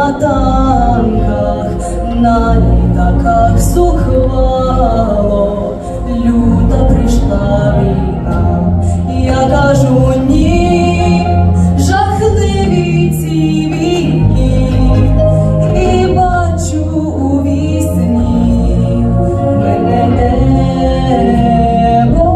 на танках, на літаках зухвало, люта прийшла війна. Я кажу ні, жахливі ці війни, і бачу у вісні мене небо.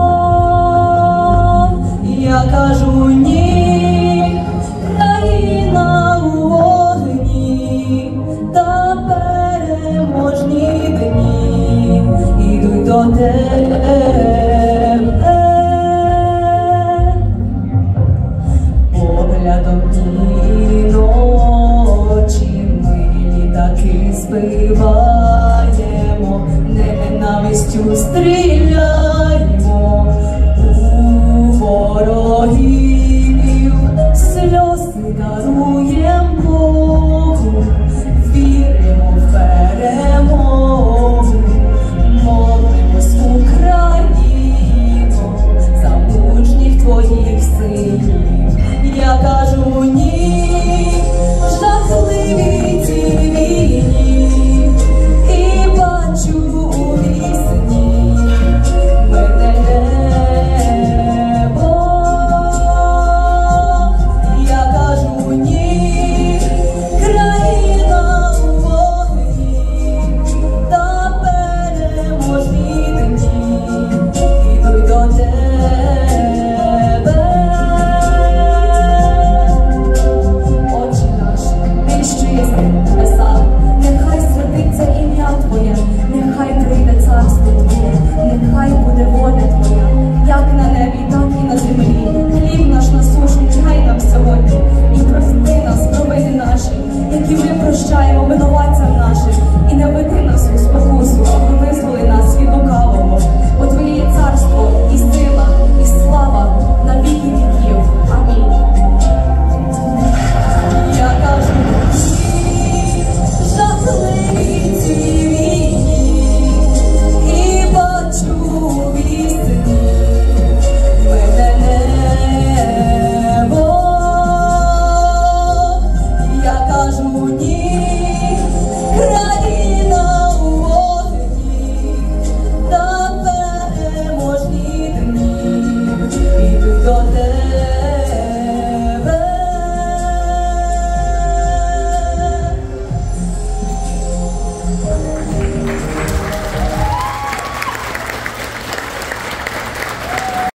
Я кажу ні, країна у вогні, та переможні дні ідуть до тебе. Поглядом ті ночі ми літаки збиваємо, ненавистю стріляємо у ворогів, сльози даруєм Богу, віримо в перемогу, молимось, Україно, за мужніх твоїх синів. Я кажу ні, жахливі ці війни, і бачу у вісні мене небо. Я кажу ні, країна у вогні, та переможні дні ідуть до тебе. Нехай святиться ім'я Твоє, нехай прийде царство Твоє, нехай буде воля Твоя, як на небі, так і на землі. Хліб наш насущний дай нам сьогодні, і прости нас провини наші, які ми прощаємо винуватцям нашим.